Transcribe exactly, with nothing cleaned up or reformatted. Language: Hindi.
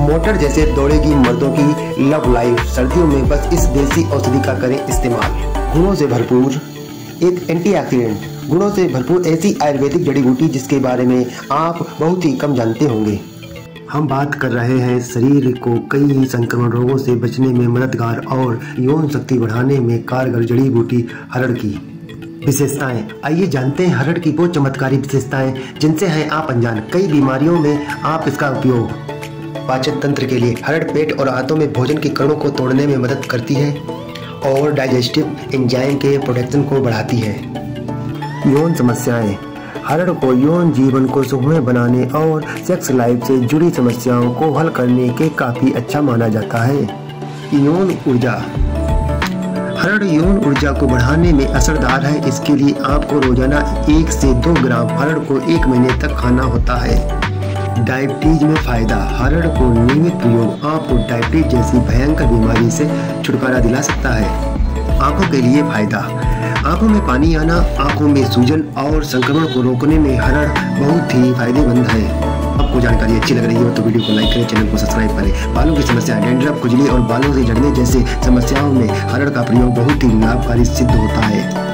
मोटर जैसे दौड़ेगी मर्दों की लव लाइफ। सर्दियों में बस इस देसी औषधि का करें इस्तेमाल। गुणों से भरपूर एक एंटीऑक्सीडेंट, गुणों से भरपूर ऐसी आयुर्वेदिक जड़ी बूटी जिसके बारे में आप बहुत ही कम जानते होंगे। हम बात कर रहे हैं शरीर को कई संक्रमण रोगों से बचने में मददगार और यौन शक्ति बढ़ाने में कारगर जड़ी बूटी हरड़ की विशेषताएं। आइए जानते हैं हरड़ की वो चमत्कारी विशेषताएं जिनसे हैं आप अनजान। कई बीमारियों में आप इसका उपयोग पाचन तंत्र के लिए हरड़ पेट और आंतों में भोजन के कणों को तोड़ने में मदद करती है और डाइजेस्टिव एंजाइम के प्रोडक्शन को बढ़ाती है। यौन समस्याएं, हरड़ को यौन जीवन को सुखमय बनाने और सेक्स लाइफ से जुड़ी समस्याओं को हल करने के काफी अच्छा माना जाता है। यौन ऊर्जा, हरड़ यौन ऊर्जा को बढ़ाने में असरदार है। इसके लिए आपको रोजाना एक से दो ग्राम हरड़ को एक महीने तक खाना होता है। डायबिटीज में फायदा, हरड़ को नियमित प्रयोग आपको डायबिटीज जैसी भयंकर बीमारी से छुटकारा दिला सकता है। आंखों के लिए फायदा, आंखों में पानी आना, आंखों में सूजन और संक्रमण को रोकने में हरड़ बहुत ही फायदेमंद है। आपको जानकारी अच्छी लग रही हो तो वीडियो को लाइक करें, चैनल को सब्सक्राइब करें। बालों की समस्या, डैंड्रफ, खुजली और बालों से झड़ने जैसे समस्याओं में हरड़ का प्रयोग बहुत ही लाभकारी सिद्ध होता है।